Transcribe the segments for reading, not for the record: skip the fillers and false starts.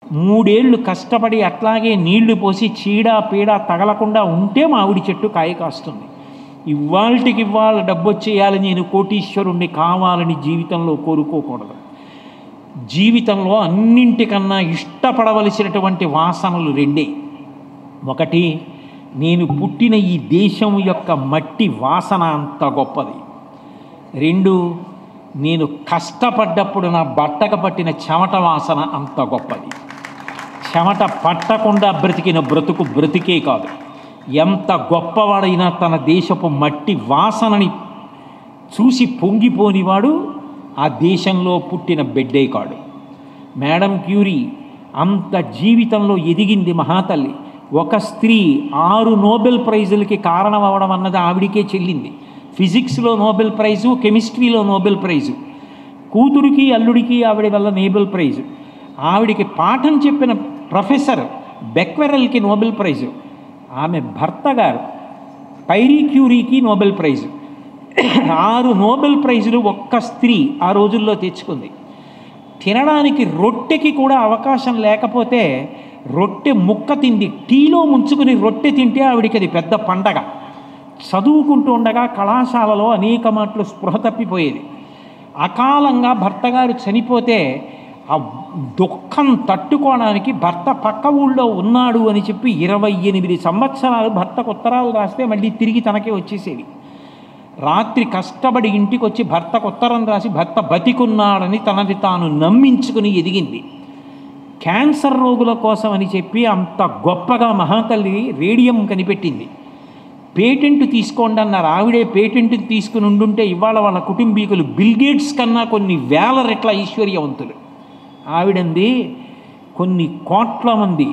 3 ఏళ్ళు కష్టపడి అట్లాగే నీళ్లు పోసి చీడ పీడ తగలకుండా ఉంటే మామిడి చెట్టు కాయ కాస్తుంది. ఇవాళకి ఇవాళ డబ్బు వచ్చేయాలని నేను కోటీశ్వరుణ్ణి కావాలని జీవితంలో కోరుకోకూడదు. జీవితంలో అన్నింటికన్నా ఇష్టపడవలసినటువంటి వాసనలు 2. ఒకటి, నేను పుట్టిన ఈ దేశం యొక్క మట్టి వాసన అంత గొప్పది. 2, నేను కష్టపడ్డప్పుడు నా బట్టకు పట్టిన చెమట వాసన అంత గొప్పది. చెమట పట్టకుండా బ్రతికిన బ్రతుకు బ్రతికే కాదు. ఎంత గొప్పవాడైనా తన దేశపు మట్టి వాసనని చూసి పొంగిపోనివాడు ఆ దేశంలో పుట్టిన బిడ్డే కాడు. మేడం క్యూరీ అంత జీవితంలో ఎదిగింది మహాతల్లి. ఒక స్త్రీ 6 నోబెల్ ప్రైజులకి కారణం అవ్వడం అన్నది ఆవిడికే చెల్లింది. ఫిజిక్స్లో నోబెల్ ప్రైజు, కెమిస్ట్రీలో నోబెల్ ప్రైజు, కూతురికి అల్లుడికి ఆవిడ వల్ల నోబెల్ ప్రైజు, ఆవిడికి పాఠం చెప్పిన ప్రొఫెసర్ బెక్వెరల్కి నోబెల్ ప్రైజు, ఆమె భర్త గారు పైరీ క్యూరీకి నోబెల్ ప్రైజు. 6 నోబెల్ ప్రైజులు ఒక్క స్త్రీ ఆ రోజుల్లో తెచ్చుకుంది. తినడానికి రొట్టెకి కూడా అవకాశం లేకపోతే రొట్టె ముక్క తింది. టీలో ముంచుకుని రొట్టె తింటే ఆవిడికి అది పెద్ద పండగ. చదువుకుంటూ ఉండగా కళాశాలలో అనేక మాటలు స్పృహ తప్పిపోయేది. అకాలంగా భర్త గారు చనిపోతే ఆ దుఃఖం తట్టుకోవడానికి భర్త పక్క ఊళ్ళో ఉన్నాడు అని చెప్పి 28 సంవత్సరాలు భర్తకు ఉత్తరాలు రాస్తే మళ్ళీ తిరిగి తనకే వచ్చేసేవి. రాత్రి కష్టపడి ఇంటికి వచ్చి భర్తకు ఉత్తరం రాసి భర్త బతికున్నాడని తనది తాను నమ్మించుకుని ఎదిగింది. క్యాన్సర్ రోగుల కోసం అని చెప్పి అంత గొప్పగా మహాతల్లి రేడియం కనిపెట్టింది. పేటెంట్ తీసుకోండి అన్నారు. ఆవిడే పేటెంట్ తీసుకుని ఉండుంటే ఇవాళ వాళ్ళ కుటుంబీకులు బిల్గేట్స్ కన్నా కొన్ని వేల రెట్ల ఐశ్వర్యవంతులు. ఆవిడంది కొన్ని కోట్ల మంది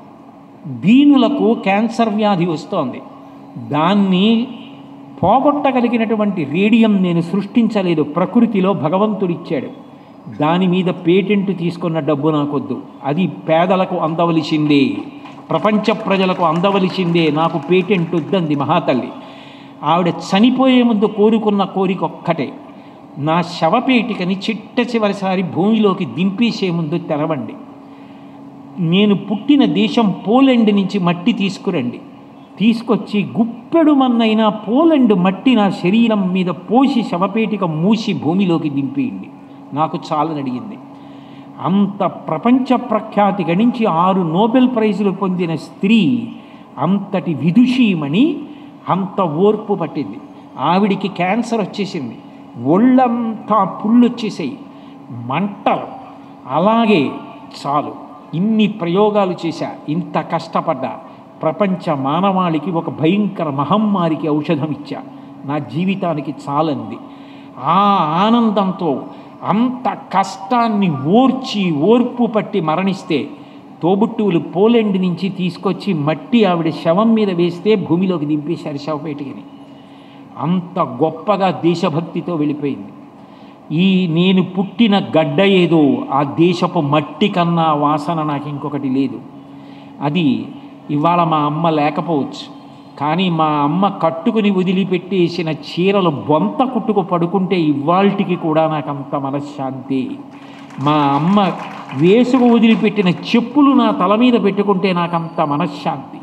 దీనులకు క్యాన్సర్ వ్యాధి వస్తోంది, దాన్ని పోగొట్టగలిగినటువంటి రేడియం నేను సృష్టించలేదు, ప్రకృతిలో భగవంతుడిచ్చాడు. దాని మీద పేటెంట్ తీసుకున్న డబ్బు నాకొద్దు, అది పేదలకు అందవలసిందే, ప్రపంచ ప్రజలకు అందవలసిందే, నాకు పేటెంట్ వద్దంది మహాతల్లి. ఆవిడ చనిపోయే ముందు కోరుకున్న కోరిక ఒక్కటే, నా శవపేటికని చిట్ట చివరిసారి భూమిలోకి దింపేసే ముందు తెరవండి. నేను పుట్టిన దేశం పోలెండ్ నుంచి మట్టి తీసుకురండి, తీసుకొచ్చి గుప్పెడు మన్నైనా పోలెండ్ మట్టి నా శరీరం మీద పోసి శవపేటిక మూసి భూమిలోకి దింపేయండి, నాకు చాలని అడిగింది. అంత ప్రపంచ ప్రఖ్యాతి గణించి 6 నోబెల్ ప్రైజులు పొందిన స్త్రీ అంతటి విదుషీమణి అంత ఓర్పు పట్టింది. ఆవిడికి క్యాన్సర్ వచ్చేసింది, ఒళ్ళంతా పుళ్ళు వచ్చేసాయి, మంటలు. అలాగే చాలు, ఇన్ని ప్రయోగాలు చేశా, ఇంత కష్టపడ్డా, ప్రపంచ మానవాళికి ఒక భయంకర మహమ్మారికి ఔషధం ఇచ్చా, నా జీవితానికి చాలంది. ఆ ఆనందంతో అంత కష్టాన్ని ఓర్పు పట్టి మరణిస్తే తోబుట్టువులు పోలెండ్ నుంచి తీసుకొచ్చి మట్టి ఆవిడ శవం మీద వేస్తే భూమిలోకి దింపేశారు శవపేటికని. అంత గొప్పగా దేశభక్తితో వెళ్ళిపోయింది. ఈ నేను పుట్టిన గడ్డ ఏదో ఆ దేశపు మట్టి కన్నా వాసన నాకు ఇంకొకటి లేదు. అది ఇవాళ మా అమ్మ లేకపోవచ్చు, కానీ మా అమ్మ కట్టుకుని వదిలిపెట్టేసిన చీరలు బొంత కుట్టుకు పడుకుంటే ఇవాల్టికి కూడా నాకు అంత మనశ్శాంతి. మా అమ్మ వేసుకు వదిలిపెట్టిన చెప్పులు నా తల మీద పెట్టుకుంటే నాకంత మనశ్శాంతి.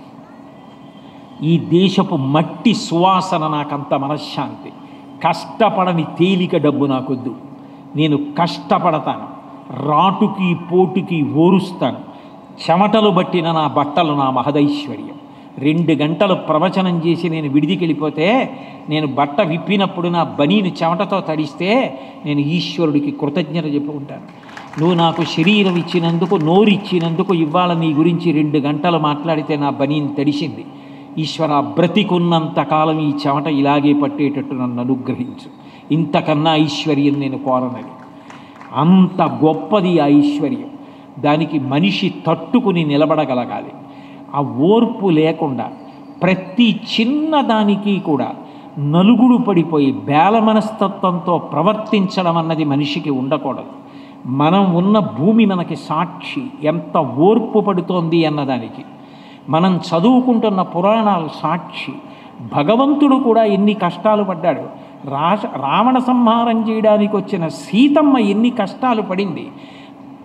ఈ దేశపు మట్టి సువాసన నాకంత మనశ్శాంతి. కష్టపడని తేలిక డబ్బు నాకొద్దు, నేను కష్టపడతాను, రాటుకి పోటుకి ఓరుస్తాను, చెమటలు బట్టిన నా బట్టలు నా మహదైశ్వర్యం. 2 గంటలు ప్రవచనం చేసి నేను విడిదికి వెళ్ళిపోతే, నేను బట్ట విప్పినప్పుడు నా బనీను చెమటతో తడిస్తే నేను ఈశ్వరుడికి కృతజ్ఞత చెప్పుకుంటాను. నువ్వు నాకు శరీరం ఇచ్చినందుకు, నోరు ఇచ్చినందుకు, ఇవాళ నీ గురించి 2 గంటలు మాట్లాడితే నా బనీను తడిసింది. ఈశ్వర, బ్రతికున్నంత కాలం ఈ చెమట ఇలాగే పట్టేటట్టు నన్ను అనుగ్రహించు, ఇంతకన్నా ఐశ్వర్యం నేను కోరనని. అంత గొప్పది ఆ ఐశ్వర్యం. దానికి మనిషి తట్టుకుని నిలబడగలగాలి. ఆ ఓర్పు లేకుండా ప్రతి చిన్నదానికి కూడా నలుగుడు పడిపోయి బేల మనస్తత్వంతో ప్రవర్తించడం అన్నది మనిషికి ఉండకూడదు. మనం ఉన్న భూమి మనకి సాక్షి, ఎంత ఓర్పు పడుతోంది అన్నదానికి. మనం చదువుకుంటున్న పురాణాలు సాక్షి. భగవంతుడు కూడా ఎన్ని కష్టాలు పడ్డాడు. రావణ సంహారం చేయడానికి వచ్చిన సీతమ్మ ఎన్ని కష్టాలు పడింది.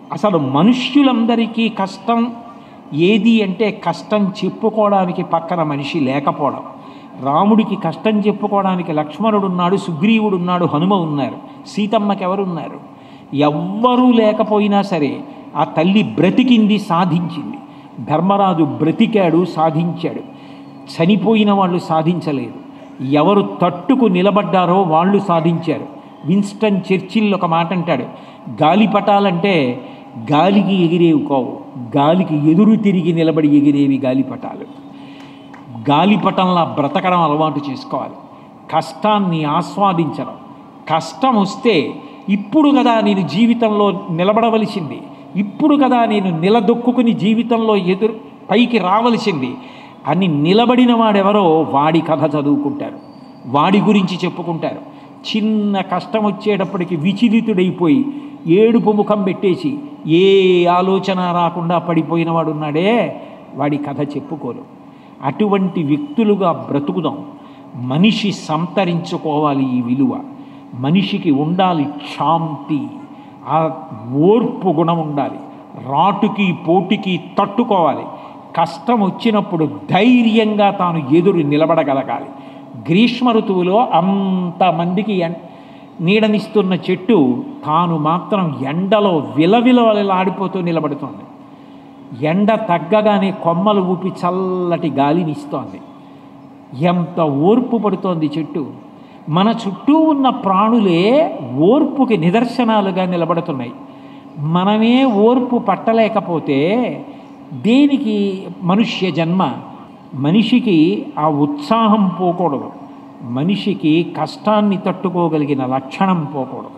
అసలు మనుష్యులందరికీ కష్టం ఏది అంటే కష్టం చెప్పుకోవడానికి పక్కన మనిషి లేకపోవడం. రాముడికి కష్టం చెప్పుకోవడానికి లక్ష్మణుడు ఉన్నాడు, సుగ్రీవుడు ఉన్నాడు, హనుమ ఉన్నారు. సీతమ్మకి ఎవరున్నారు? ఎవ్వరూ లేకపోయినా సరే ఆ తల్లి బ్రతికింది, సాధించింది. ధర్మరాజు బ్రతికాడు, సాధించాడు. చనిపోయిన వాళ్ళు సాధించలేదు. ఎవరు తట్టుకు నిలబడ్డారో వాళ్ళు సాధించారు. విన్స్టన్ చర్చిల్ ఒక మాట అంటాడు, గాలిపటాలంటే గాలికి ఎగిరేవి కావు, గాలికి ఎదురు తిరిగి నిలబడి ఎగిరేవి గాలిపటాలు. గాలిపటంలా బ్రతకడం అలవాటు చేసుకోవాలి. కష్టాన్ని ఆస్వాదించడం. కష్టం వస్తే ఇప్పుడు కదా నేను జీవితంలో నిలబడవలసింది, ఇప్పుడు కదా నేను నిలదొక్కుని జీవితంలో పైకి రావలసింది అని నిలబడిన వాడెవరో వాడి కథ చదువుకుంటారు, వాడి గురించి చెప్పుకుంటారు. చిన్న కష్టం వచ్చేటప్పటికి విచలితుడైపోయి ఏడుపు ముఖం పెట్టేసి ఏ ఆలోచన రాకుండా పడిపోయిన వాడు ఉన్నాడే, వాడి కథ చెప్పుకోరు. అటువంటి వ్యక్తులుగా బ్రతుకుదాం. మనిషి సంతరించుకోవాలి ఈ విలువ. మనిషికి ఉండాలి శాంతి, ఆ ఓర్పు గుణం ఉండాలి. రాటుకి పోటీకి తట్టుకోవాలి. కష్టం వచ్చినప్పుడు ధైర్యంగా తాను ఎదురు నిలబడగలగాలి. గ్రీష్మ ఋతువులో అంతమందికి నీడనిస్తున్న చెట్టు తాను మాత్రం ఎండలో విలవిలలాడిపోతూ నిలబడుతోంది. ఎండ తగ్గగానే కొమ్మలు ఊపి చల్లటి గాలినిస్తోంది. ఎంత ఓర్పు పడుతోంది చెట్టు. మన చుట్టూ ఉన్న ప్రాణులే ఓర్పుకి నిదర్శనాలుగా నిలబడుతున్నాయి. మనమే ఓర్పు పట్టలేకపోతే దేనికి మనుష్య జన్మ? మనిషికి ఆ ఉత్సాహం పోకూడదు, మనిషికి కష్టాన్ని తట్టుకోగలిగిన లక్షణం పోకూడదు.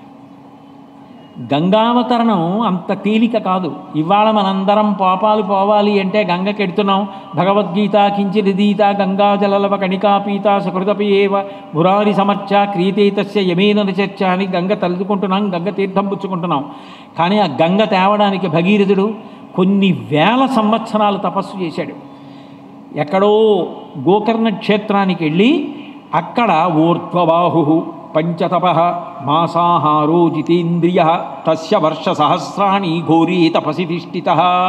గంగావతరణం అంత తేలిక కాదు. ఇవాళ మనందరం పాపాలు పోవాలి అంటే గంగకెడుతున్నాం. భగవద్గీత కించిదీత గంగాజలలవ కణికాపీత సకృతపి ఏవ మురారి సమర్చ క్రియతే తస్య యమేన చర్చ అని గంగ తలుచుకుంటున్నాం, గంగ తీర్థం పుచ్చుకుంటున్నాం. కానీ ఆ గంగ తేవడానికి భగీరథుడు కొన్ని వేల సంవత్సరాలు తపస్సు చేశాడు. ఎక్కడో గోకర్ణ క్షేత్రానికి వెళ్ళి అక్కడ ఊర్ధ్వబాహు పంచతప మాసాహారో జితేంద్రియ తస్య వర్ష సహస్రాణి ఘోరీ తపసి తిష్ఠిత.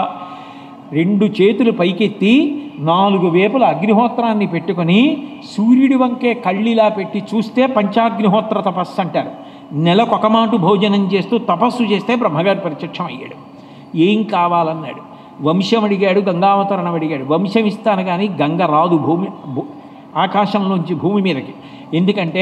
2 చేతులు పైకెత్తి 4 వేపుల అగ్నిహోత్రాన్ని పెట్టుకొని సూర్యుడి వంకే కళ్ళిలా పెట్టి చూస్తే పంచాగ్నిహోత్ర తపస్సు అంటారు. నెలకొక మాటు భోజనం చేస్తూ తపస్సు చేస్తే బ్రహ్మగారు ప్రత్యక్షం అయ్యాడు. ఏం కావాలన్నాడు. వంశం అడిగాడు, గంగావతరణం అడిగాడు. వంశం ఇస్తాను కానీ గంగ రాదు ఆకాశంలోంచి భూమి మీదకి. ఎందుకంటే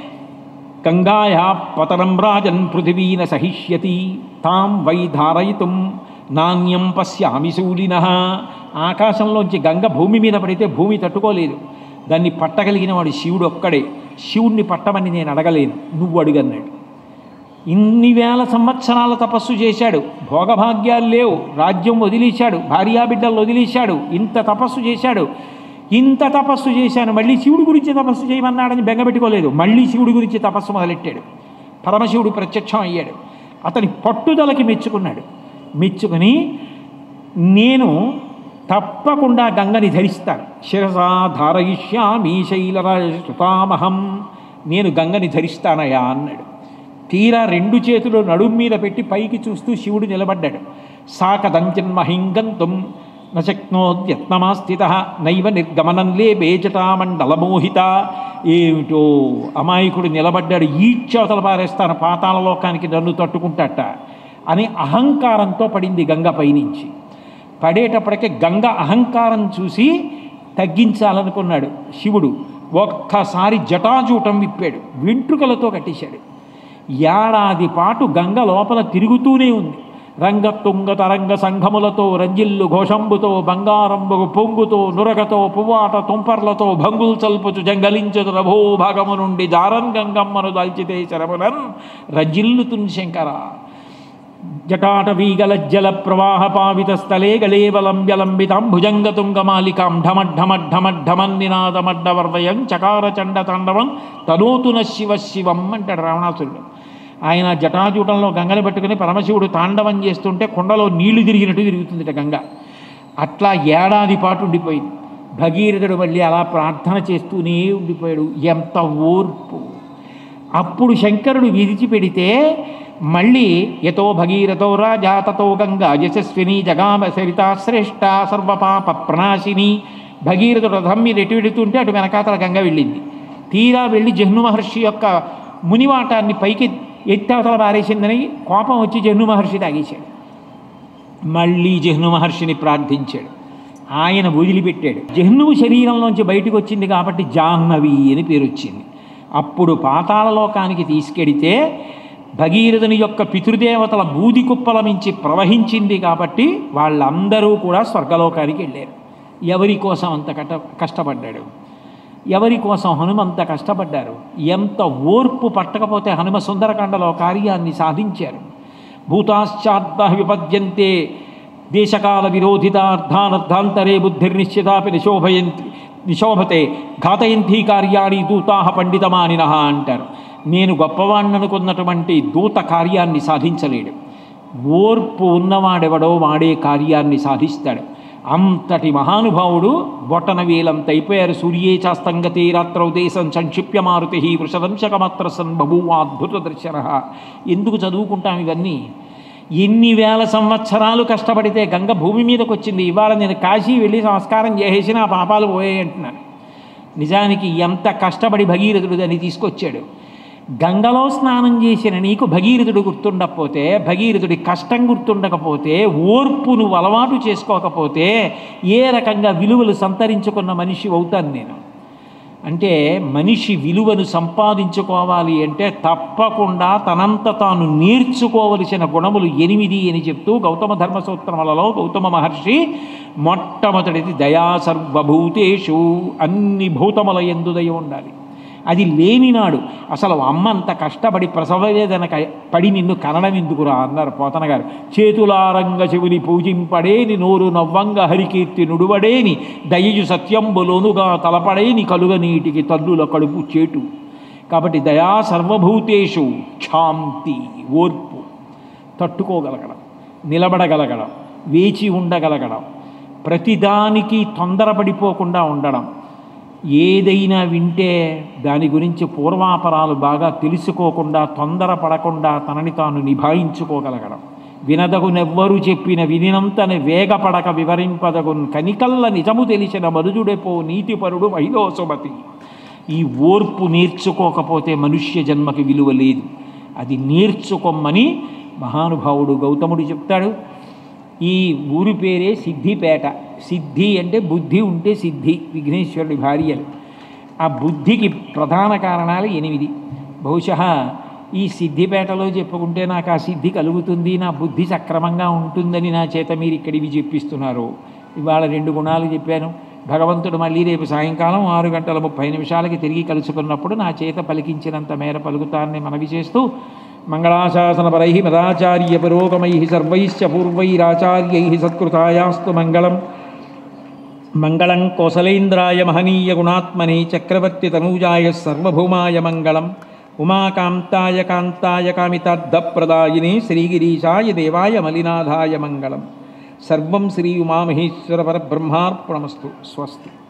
గంగాయా పతనం రాజన్ పృథివీన సహిష్యతి తాం వై ధారయితుం నాణ్యం పశ్యామి శూలిన. ఆకాశంలోంచి గంగ భూమి మీద పడితే భూమి తట్టుకోలేదు. దాన్ని పట్టగలిగిన వాడు శివుడు ఒక్కడే. శివుణ్ణి పట్టమని నేను అడగలేను, నువ్వు అడుగన్నాడు. ఇన్ని వేల సంవత్సరాల తపస్సు చేశాడు, భోగభాగ్యాలు లేవు, రాజ్యం వదిలేశాడు, భార్యాబిడ్డలు వదిలేశాడు, ఇంత తపస్సు చేశాడు. ఇంత తపస్సు చేశాను, మళ్ళీ శివుడి గురించి తపస్సు చేయమన్నాడని బెంగపెట్టుకోలేదు. మళ్ళీ శివుడి గురించి తపస్సు మొదలెట్టాడు. పరమశివుడు ప్రత్యక్షం అయ్యాడు. అతని పట్టుదలకి మెచ్చుకున్నాడు. మెచ్చుకుని నేను తప్పకుండా గంగని ధరిస్తాను, శిరసా ధారయిష్యామి శైలరామహం, నేను గంగని ధరిస్తానయా అన్నాడు. తీరా 2 చేతులు నడుం మీద పెట్టి పైకి చూస్తూ శివుడు నిలబడ్డాడు. సాకదంచన్మహింగంతుం నశక్నోద్యత్నమాస్థిత నైవ నిర్గమనం లేబే జటామండలమోహిత. ఏమిటో అమాయకుడు నిలబడ్డాడు, ఈడ్చవతల పారేస్తాను పాతాళలోకానికి, నన్ను తట్టుకుంటాట అని అహంకారంతో పడింది గంగ పైనుంచి. పడేటప్పటికే గంగ అహంకారం చూసి తగ్గించాలనుకున్నాడు శివుడు. ఒక్కసారి జటాజూటం విప్పాడు, వెంట్రుకలతో కట్టేశాడు. ఏడాది పాటు గంగ లోపల తిరుగుతూనే ఉంది. రంగతుంగ తరంగ సంఘములతో రంజిల్లు ఘోషంబుతో బంగారంబు పొంగుతో నురగతో పువ్వాట తుంపర్లతో భంగులు చల్పుచు జంగలించదు రభో భాగము నుండి జారన్ గంగమ్మను దాల్చితే శరమునన్ రంజిల్లుతున్ శంకర. జటాటవీగలజ్జల ప్రవాహ పావిత స్థలే గళేవలంబ్యలంబితాం భుజంగతుంగమాలికాం ఢమఢమఢమఢమన్నినాదమడ్డవర్వయం చకార చండ తాండవం తనోతున శివ శివం అంటాడు రావణాసురుడు. ఆయన జటాజూటంలో గంగని పట్టుకుని పరమశివుడు తాండవం చేస్తుంటే కొండలో నీళ్లు తిరిగినట్టు తిరుగుతుందిట గంగ. అట్లా ఏడాది పాటు ఉండిపోయింది. భగీరథుడు మళ్ళీ అలా ప్రార్థన చేస్తూనే ఉండిపోయాడు. ఎంత ఓర్పు! అప్పుడు శంకరుడు విడిచిపెడితే మళ్ళీ యతో భగీరథో రాజా తతో గంగా యశస్విని జగామ సరితా శ్రేష్ఠ సర్వపాప ప్రణాశిని. భగీరథుడు రథం మీద ఎటు వెడుతుంటే అటు వెనకాతల గంగ వెళ్ళింది. తీరా వెళ్ళి జహ్ను మహర్షి యొక్క మునివాటాన్ని పైకి ఎత్తవతల పారేసిందని కోపం వచ్చి జహ్ను మహర్షి తాగేశాడు. మళ్ళీ జహ్ను మహర్షిని ప్రార్థించాడు. ఆయన వదిలిపెట్టాడు. జహ్నువు శరీరంలోంచి బయటకు వచ్చింది కాబట్టి జాహ్నవి అని పేరు వచ్చింది. అప్పుడు పాతాళలోకానికి తీసుకెడితే భగీరథుని యొక్క పితృదేవతల బూది కుప్పల మించి ప్రవహించింది కాబట్టి వాళ్ళందరూ కూడా స్వర్గలోకానికి వెళ్ళారు. ఎవరి కోసం అంత కష్టపడ్డాడు? ఎవరి కోసం హనుమంత కష్టపడ్డారు? ఎంత ఓర్పు పట్టకపోతే హనుమ సుందరకాండలో కార్యాన్ని సాధించారు. భూతాశ్చార్థ విపద్యంతే దేశకాల విరోధితార్థానర్థాంతరే బుద్ధిర్నిశ్చితాపి నిశోభతే ఘాతయంతి కార్యాణి దూతాహ పండితమానినః అంటారు. నేను గొప్పవాణ్ణి అనుకున్నటువంటి దూత కార్యాన్ని సాధించలేడు. ఓర్పు ఉన్నవాడెవడో వాడే కార్యాన్ని సాధిస్తాడు. అంతటి మహానుభావుడు బొటన వేలంత అయిపోయారు. సూర్యే చాస్తంగతే రాత్రౌ దేశం సంక్షిప్య మారుతి వృషదంశకమాత్ర సన్ బభూవాద్భుత దర్శన. ఎందుకు చదువుకుంటాం ఇవన్నీ? ఎన్ని వేల సంవత్సరాలు కష్టపడితే గంగ భూమి మీదకి వచ్చింది. ఇవాళ నేను కాశీ వెళ్ళి సంస్కారం చేసేసి నా పాపాలు పోయాయి అంటున్నాను. నిజానికి ఎంత కష్టపడి భగీరథుడు దాన్ని తీసుకొచ్చాడు. గంగలో స్నానం చేసిన నీకు భగీరథుడు గుర్తుండకపోతే, భగీరథుడి కష్టం గుర్తుండకపోతే, ఓర్పు నువ్వు అలవాటు చేసుకోకపోతే ఏ రకంగా విలువలు సంతరించుకున్న మనిషి అవుతాను నేను? అంటే మనిషి విలువను సంపాదించుకోవాలి అంటే తప్పకుండా తనంత తాను నేర్చుకోవలసిన గుణములు 8 అని చెప్తూ గౌతమ ధర్మసూత్రములలో గౌతమ మహర్షి మొట్టమొదటిది దయా సర్వభూతేషు, అన్ని భూతముల యందు దయ ఉండాలి. అది లేనినాడు అసలు అమ్మ అంత కష్టపడి ప్రసవవేదన పడి నిన్ను కనడం ఎందుకురా అన్నారు పోతన గారు. చేతులారంగ చెవుని పూజింపడేని నోరు నవ్వంగ హరికీర్తి నుడువడేని దయయు సత్యంబులోనుగా తలపడేని కలుగ నీటికి తల్లుల కడుపు చేటు. కాబట్టి దయా సర్వభూతేషు క్షాంతి, ఓర్పు, తట్టుకోగలగడం, నిలబడగలగడం, వేచి ఉండగలగడం, ప్రతిదానికి తొందరపడిపోకుండా ఉండడం, ఏదైనా వింటే దాని గురించి పూర్వాపరాలు బాగా తెలుసుకోకుండా తొందరపడకుండా తనని తాను నిభాయించుకోగలగడం, వినదగునెవ్వరు చెప్పిన వినినంతనే వేగపడక వివరింపదగున్ కనికల్ల నిజము తెలిసిన మరుజుడెపో నీతిపరుడు మహిళో సుమతి. ఈ ఓర్పు నేర్చుకోకపోతే మనుష్య జన్మకి విలువ లేదు. అది నేర్చుకోమని మహానుభావుడు గౌతముడు చెప్తాడు. ఈ ఊరి పేరే సిద్ధిపేట. సిద్ధి అంటే బుద్ధి ఉంటే సిద్ధి, విఘ్నేశ్వరుడి భార్యలు. ఆ బుద్ధికి ప్రధాన కారణాలు 8. బహుశా ఈ సిద్ధిపేటలో చెప్పుకుంటే నాకు ఆ సిద్ధి కలుగుతుంది, నా బుద్ధి సక్రమంగా ఉంటుందని నా చేత మీరు ఇక్కడివి చెప్పిస్తున్నారు. ఇవాళ 2 గుణాలు చెప్పాను. భగవంతుడు మళ్ళీ రేపు సాయంకాలం 6:30 తిరిగి కలుసుకున్నప్పుడు నా చేత పలికించినంత మేర పలుకుతారని మనవి చేస్తూ మంగళాశాసనపరై మదాచార్య పురోగమై సర్వైశ్చ పూర్వైరాచార్యై సత్కృతాయాస్తు మంగళం. మంగళం కోసలేంద్రాయ మహనీయ గుణాత్మనే చక్రవర్తి తనూజాయ సర్వభౌమాయ మంగళం. ఉమాకాంతాయ కాంతాయ కామితార్థప్రదాయినే శ్రీగిరీశాయ దేవాయ మలినాథాయ మంగళం. సర్వం శ్రీ ఉమామహేశ్వర పరబ్రహ్మార్పణమస్తు. స్వస్తి.